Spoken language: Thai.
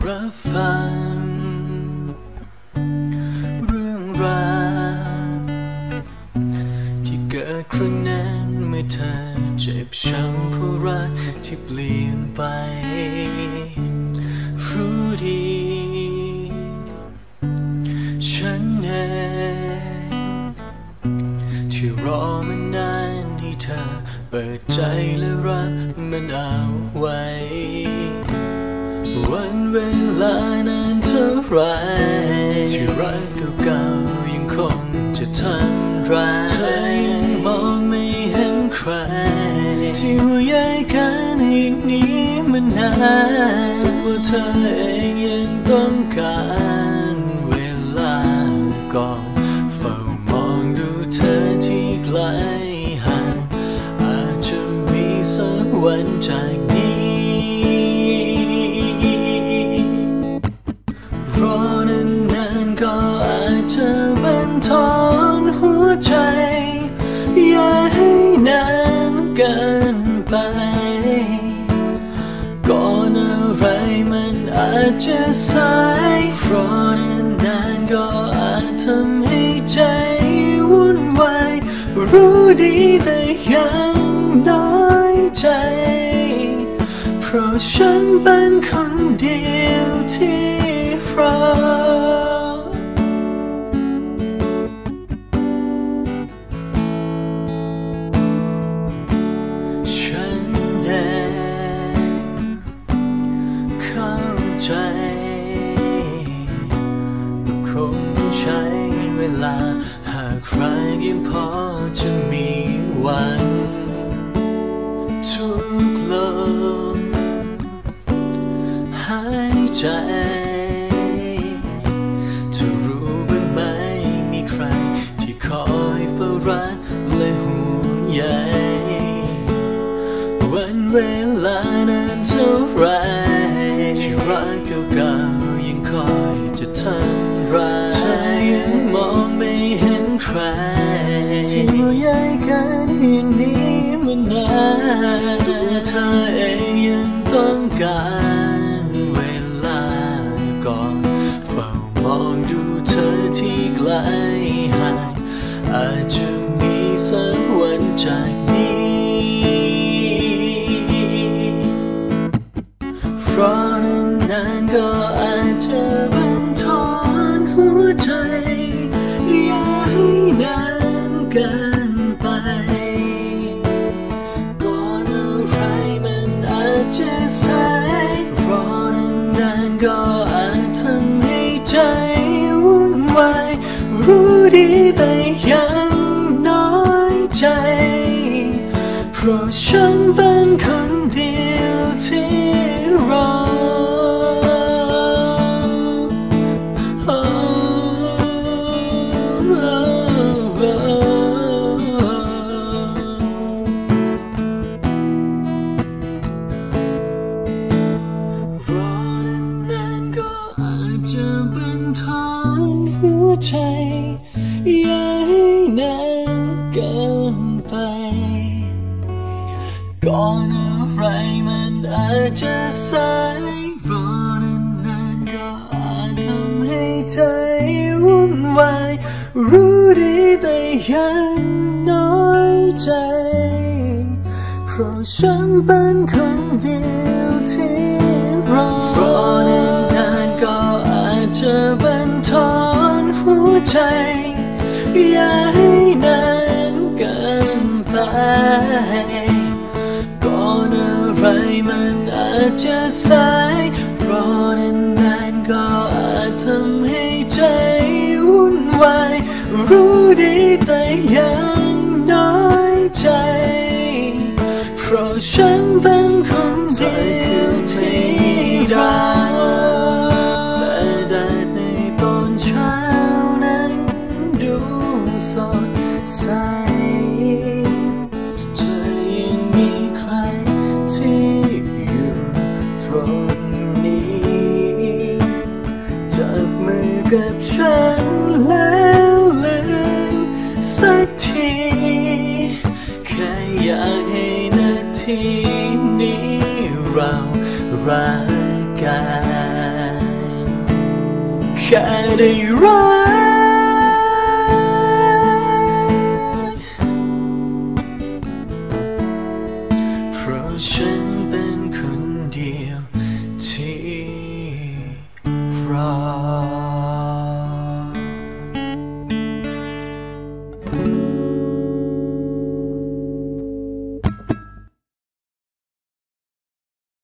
รับฟังเรื่องราวที่เกิดครั้งนั้นเมื่อเธอเจ็บช้ำเพราะรักที่เปลี่ยนไปรู้ดีฉันเองที่รอมานานให้เธอเปิดใจและรักมันเอาไว้วันเวลานานเท่าไรที่รักเก่าๆยังคงจะทำร้ายเธอยังมองไม่เห็นใครที่ห่วงใยกันอีกนี้มันนานตัวเธอเองยังต้องการเวลาก่อนเฝ้ามองดูเธอที่ไกลห่างอาจจะมีสักวันจากนี้รอนานๆก็อาจจะบั่นทอนหัวใจอย่าให้นานเกินไปก่อนอะไรมันอาจจะสายรอนานๆก็อาจทำให้ใจวุ่นวายรู้ดีแต่ยังน้อยใจเพราะฉันเป็นคนเดียวที่รอฉันเองเข้าใจก็คงต้องใช้เวลาหากใครยังพอจะมีหวังทุกลมหายใจเธอรู้บ้างไหมมีใครที่คอยเฝ้ารักและห่วงใยวันเวลานานเท่าไรที่รักเก่าๆยังคอยจะทำร้ายเธอยังมองไม่เห็นใครที่ห่วงใยกันอย่างนี้มานานตัวเธอเองยังต้องการเวลาก่อนเฝ้ามองดูเธอที่ไกลห่างอาจจะมีสักวันจากนี้รอนานๆก็อาจจะบั่นทอนหัวใจอย่าให้นานเกินไปก่อนอะไรมันอาจจะสายรอนานๆก็อาจทำให้ใจวุ่นวายรู้ดีแต่ยังน้อยใจเพราะฉันเป็นคนเดียวที่รอจะบั่นทอนหัวใจอย่าให้นานเกินไปก่อนอะไรมันอาจจะสายรอนานๆก็อาจทำให้ใจวุ่นวายรู้ดีแต่ยังน้อยใจเพราะฉันเป็นคนเดียวที่รอนานๆก็จะบั่นทอนหัวใจอย่าให้นานเกินไปก่อนอะไรมันอาจจะสายรอนานๆก็อาจทำให้ใจวุ่นวายรู้ดีแต่ยังน้อยใจเพราะฉันเป็นคนเดียวที่รอสดใสเธอยังมีใครที่อยู่ตรงนี้จับมือกับฉันแล้วลืมสักทีแค่อยากให้นาทีนี้เรารักกันแค่ได้รั